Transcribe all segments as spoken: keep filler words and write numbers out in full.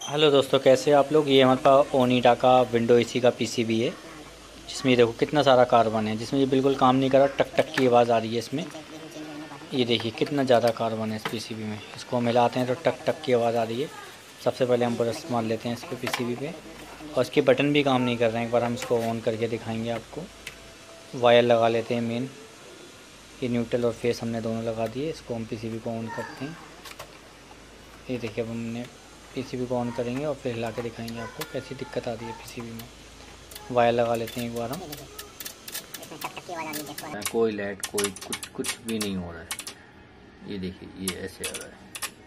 Hello दोस्तों, कैसे हैं आप लोग। ये हमारे पास ओनिडा का विंडो एसी का पीसीबी है, जिसमें ये देखो कितना सारा कार्बन है, जिसमें ये बिल्कुल काम नहीं कर रहा, टक टक की आवाज़ आ रही है इसमें। ये देखिए कितना ज़्यादा कार्बन है इस पीसीबी में। इसको हम हिलाते हैं तो टक टक की आवाज़ आ रही है। सबसे पहले हम ब्रश मार लेते हैं इस पर पीसीबी पे, और इसके बटन भी काम नहीं कर रहे हैं। एक बार हम इसको ऑन करके दिखाएंगे आपको। वायर लगा लेते हैं मेन, ये न्यूट्रल और फेस हमने दोनों लगा दिए। इसको हम पीसीबी को ऑन करते हैं। ये देखिए अब हमने पीसीबी को ऑन करेंगे और फिर हिला के दिखाएंगे आपको कैसी दिक्कत आ रही है पीसीबी में। वायर लगा लेते हैं एक बार हम। कोई लाइट कोई कुछ कुछ भी नहीं हो रहा है। ये देखिए ये ऐसे आ रहा है।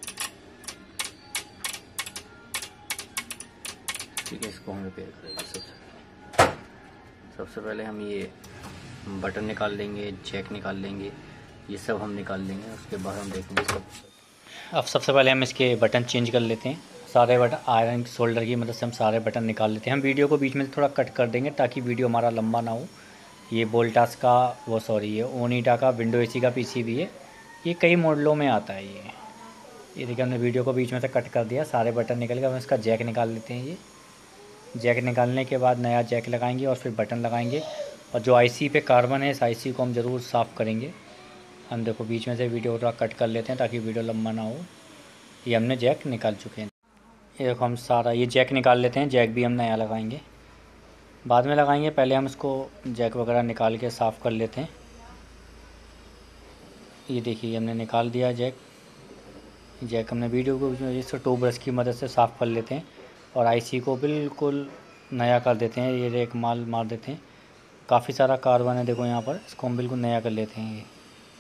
ठीक है, इसको हम रिपेयर करेंगे। सबसे सबसे पहले हम ये बटन निकाल लेंगे, जैक निकाल लेंगे, ये सब हम निकाल लेंगे। उसके बाद हम देखेंगे सब। अब सबसे पहले हम इसके बटन चेंज कर लेते हैं। सारे बटन आयरन सोल्डर की मदद से हम सारे बटन निकाल लेते हैं। हम वीडियो को बीच में थोड़ा कट कर देंगे ताकि वीडियो हमारा लंबा ना हो। ये वोल्टास का वो सॉरी ये ओनिडा का विंडो एसी का पीसीबी है। ये कई मॉडलों में आता है। ये ये देखिए हमने वीडियो को बीच में से कट कर दिया, सारे बटन निकल गए। हम इसका जैक निकाल लेते हैं। ये जैक निकालने के बाद नया जैक लगाएंगे और फिर बटन लगाएंगे। और जो आईसी पे कार्बन है, इस आईसी को हम ज़रूर साफ़ करेंगे। हम देखो बीच में से वीडियो थोड़ा कट कर लेते हैं ताकि वीडियो लंबा ना हो। ये हमने जैक निकाल चुके हैं। ये देखो हम सारा ये जैक निकाल लेते हैं। जैक भी हम नया लगाएंगे, बाद में लगाएंगे। पहले हम इसको जैक वगैरह निकाल के साफ़ कर लेते हैं। ये देखिए हमने निकाल दिया जैक। जैक हमने वीडियो को इसको टू ब्रश की मदद से साफ़ कर लेते हैं और आईसी को बिल्कुल नया कर देते हैं। ये एक माल मार देते हैं। काफ़ी सारा कार्बन है देखो यहाँ पर, इसको हम बिल्कुल नया कर लेते हैं। ये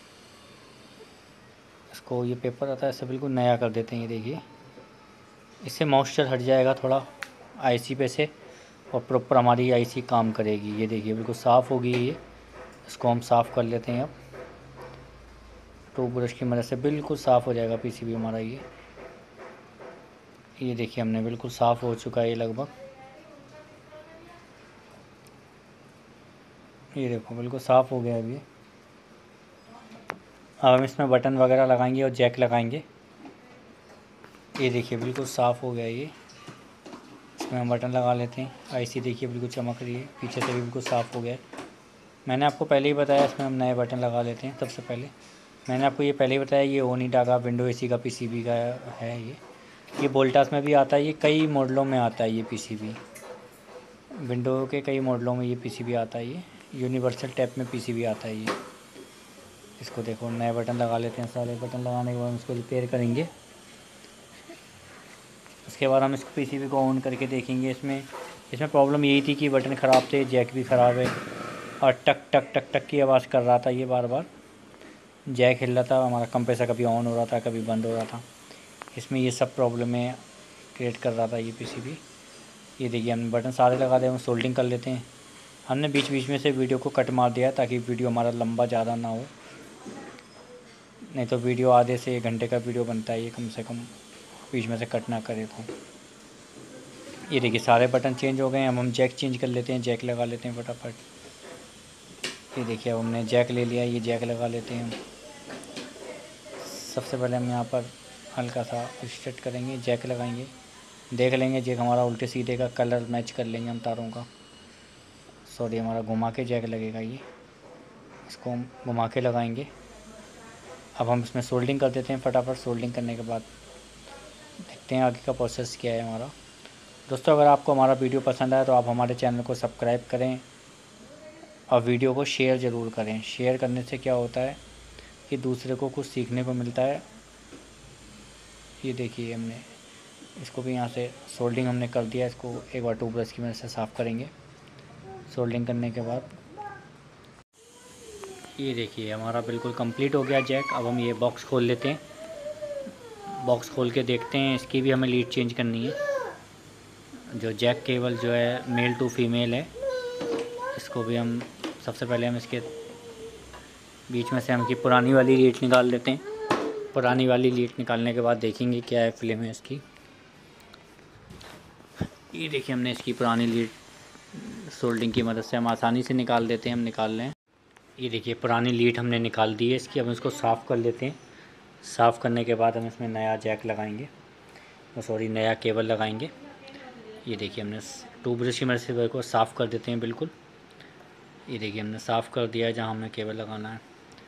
इसको ये पेपर आता है, इससे बिल्कुल नया कर देते हैं। ये देखिए इससे मॉइस्चर हट जाएगा थोड़ा आईसी पे से, और प्रॉपर हमारी आईसी काम करेगी। ये देखिए बिल्कुल साफ़ होगी ये। इसको हम साफ़ कर लेते हैं अब टू ब्रश की मदद से। बिल्कुल साफ़ हो जाएगा पीसीबी हमारा। ये ये देखिए हमने बिल्कुल साफ़ हो चुका है ये लगभग। ये देखो बिल्कुल साफ़ हो गया अभी। अब हम इसमें बटन वगैरह लगाएंगे और जैक लगाएंगे। ये देखिए बिल्कुल साफ़ हो गया ये। इसमें हम बटन लगा लेते हैं। आईसी देखिए बिल्कुल चमक रही है, पीछे से भी बिल्कुल साफ़ हो गया है। मैंने आपको पहले ही बताया इसमें हम नए बटन लगा लेते हैं। सबसे पहले मैंने आपको ये पहले ही बताया, ये ओनिडा का विंडो एसी का पीसीबी का है। ये ये वोल्टास में भी आता है। ये कई मॉडलों में आता है ये पीसीबी। विंडो के कई मॉडलों में ये पीसीबी आता है। ये यूनिवर्सल टाइप में पीसीबी आता है ये। इसको देखो नए बटन लगा लेते हैं। सारे बटन लगाने के बाद हम इसको रिपेयर करेंगे। उसके बाद हम इसको पीसीबी को ऑन करके देखेंगे। इसमें इसमें प्रॉब्लम यही थी कि बटन ख़राब थे, जैक भी ख़राब है, और टक टक टक टक की आवाज़ कर रहा था ये बार बार। जैक हिल रहा था, हमारा कंप्रेसर कभी ऑन हो रहा था, कभी बंद हो रहा था। इसमें ये सब प्रॉब्लमें क्रिएट कर रहा था ये पीसीबी। ये देखिए हमने बटन सारे लगा दिए। हम सोल्डिंग कर लेते हैं। हमने बीच बीच में से वीडियो को कट मार दिया ताकि वीडियो हमारा लंबा ज़्यादा ना हो, नहीं तो वीडियो आधे से एक घंटे का वीडियो बनता है ये, कम से कम बीच में से कट ना करे तो। ये देखिए सारे बटन चेंज हो गए हैं। हम हम जैक चेंज कर लेते हैं, जैक लगा लेते हैं फटाफट। ये देखिए अब हमने जैक ले लिया, ये जैक लगा लेते हैं हम। सबसे पहले हम यहाँ पर हल्का सा स्ट्रेट करेंगे, जैक लगाएंगे, देख लेंगे जैक हमारा उल्टे सीधे का कलर मैच कर लेंगे हम तारों का। सॉरी हमारा घुमा के जैक लगेगा ये। इसको हम घुमा के लगाएंगे। अब हम इसमें सोल्डिंग कर देते हैं फटाफट। सोल्डिंग करने के बाद देखते हैं आगे का प्रोसेस क्या है हमारा। दोस्तों अगर आपको हमारा वीडियो पसंद आए तो आप हमारे चैनल को सब्सक्राइब करें और वीडियो को शेयर ज़रूर करें। शेयर करने से क्या होता है कि दूसरे को कुछ सीखने को मिलता है। ये देखिए हमने इसको भी यहाँ से सोल्डिंग हमने कर दिया। इसको एक बार टू ब्रश की मदद से साफ़ करेंगे। सोल्डिंग करने के बाद ये देखिए हमारा बिल्कुल कंप्लीट हो गया जैक। अब हम ये बॉक्स खोल लेते हैं। बॉक्स खोल के देखते हैं, इसकी भी हमें लीड चेंज करनी है। जो जैक केबल जो है मेल टू फीमेल है, इसको भी हम सबसे पहले हम इसके बीच में से हम की पुरानी वाली लीड निकाल देते हैं। पुरानी वाली लीड निकालने के बाद देखेंगे क्या है फिल्म है इसकी। ये देखिए हमने इसकी पुरानी लीड सोल्डिंग की मदद से हम आसानी से निकाल देते हैं। हम निकाल लें। ये देखिए पुरानी लीड हमने निकाल दी है इसकी। अब इसको साफ़ कर लेते हैं। साफ़ करने के बाद हम इसमें नया जैक लगाएंगे। सॉरी नया केबल लगाएंगे। ये देखिए हमने टू ब्रश की मदद से को साफ़ कर देते हैं बिल्कुल। ये देखिए हमने साफ़ कर दिया है जहाँ हमें केबल लगाना है,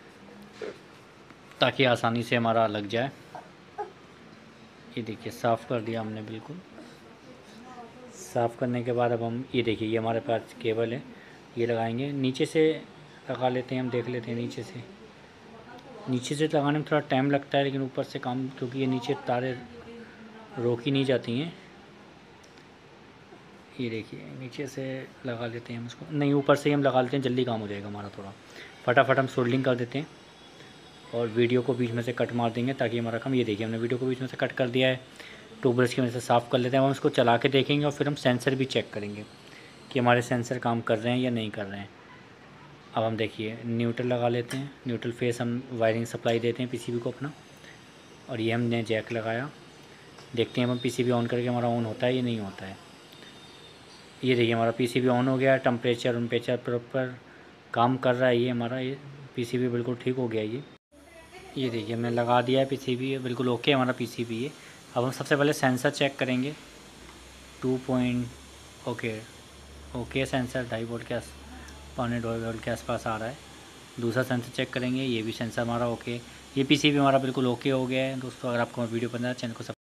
ताकि आसानी से हमारा लग जाए। ये देखिए साफ़ कर दिया हमने बिल्कुल। साफ़ करने के बाद अब हम ये देखिए ये हमारे पास केबल है, ये लगाएंगे। नीचे से लगा लेते हैं, हम देख लेते हैं नीचे से। नीचे से लगाने में थोड़ा टाइम लगता है, लेकिन ऊपर से काम, क्योंकि ये नीचे तारे रोकी नहीं जाती हैं। ये देखिए नीचे से लगा लेते हैं हम इसको, नहीं ऊपर से ही हम लगा लेते हैं, जल्दी काम हो जाएगा हमारा। थोड़ा फटाफट हम सोल्डिंग कर देते हैं और वीडियो को बीच में से कट मार देंगे ताकि हमारा काम। ये देखिए हमने वीडियो को बीच में से कट कर दिया है। टू ब्रश की वजह से साफ़ कर लेते हैं। हम इसको चला के देखेंगे और फिर हम सेंसर भी चेक करेंगे कि हमारे सेंसर काम कर रहे हैं या नहीं कर रहे हैं। अब हम देखिए न्यूट्रल लगा लेते हैं। न्यूट्रल फेस हम वायरिंग सप्लाई देते हैं पीसीबी को अपना, और ये हमने जैक लगाया। देखते हैं हम पीसीबी ऑन करके हमारा ऑन होता है या नहीं होता है। ये देखिए हमारा पीसीबी ऑन हो गया है, टेम्परेचर टेम्परेचर प्रॉपर काम कर रहा है। ये हमारा ये पीसीबी बिल्कुल ठीक हो गया ये ये देखिए हमने लगा दिया है पीसीबी, बिल्कुल ओके हमारा पीसीबी है। अब हम सबसे पहले सेंसर चेक करेंगे। Two point okay okay sensor ढाई वोल्ट के आस पौने दो वोल्ट के आसपास आ रहा है। दूसरा सेंसर चेक करेंगे, ये भी सेंसर हमारा ओके। ये पीसीबी हमारा बिल्कुल ओके हो गया है। दोस्तों अगर आपको वीडियो पसंद है चैनल को